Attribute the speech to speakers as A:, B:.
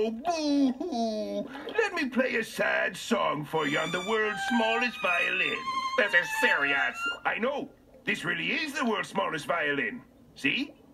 A: Oh, boo-hoo. Let me play a sad song for you on the world's smallest violin.
B: This is serious.
A: I know. This really is the world's smallest violin. See?